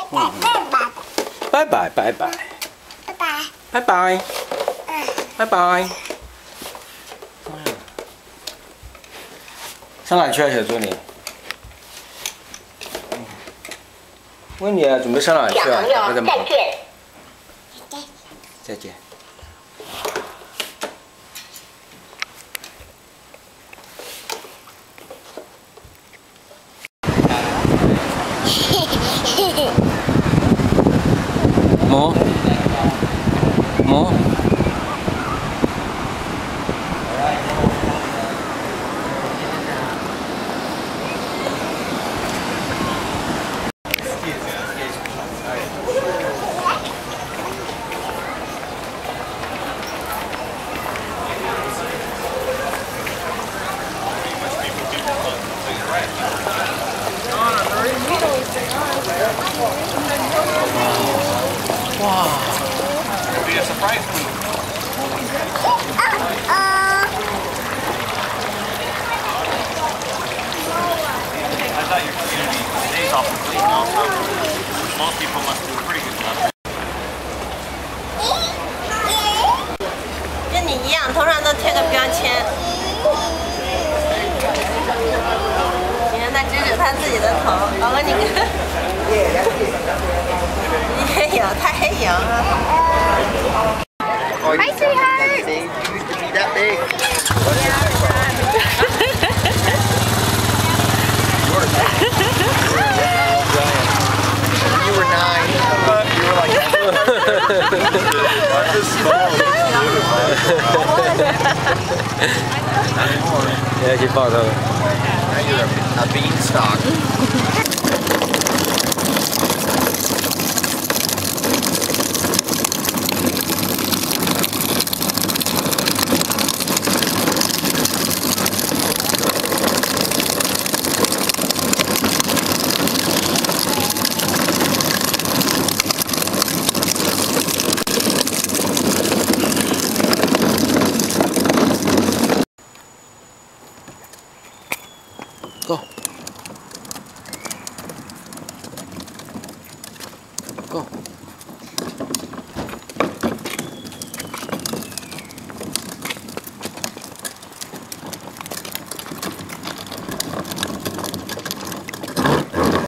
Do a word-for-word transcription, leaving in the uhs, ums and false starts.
嗯，拜拜拜拜拜拜拜拜拜拜。上哪去啊，小助理？问你啊，准备上哪去啊？打个怎么？再见。摸摸。哇 It'll be a surprise for you. I thought your community stays off the fleet now, so most people must do a pretty good job. 跟你一样，头上都贴个标签。你看他指指他自己的头，宝宝你看，你也有，他也有。 Hi, sweetheart. You used to be that big. You were nine. You were like I'm just small. Yeah, she found out. Now you're a, a beanstalk. Go. Go.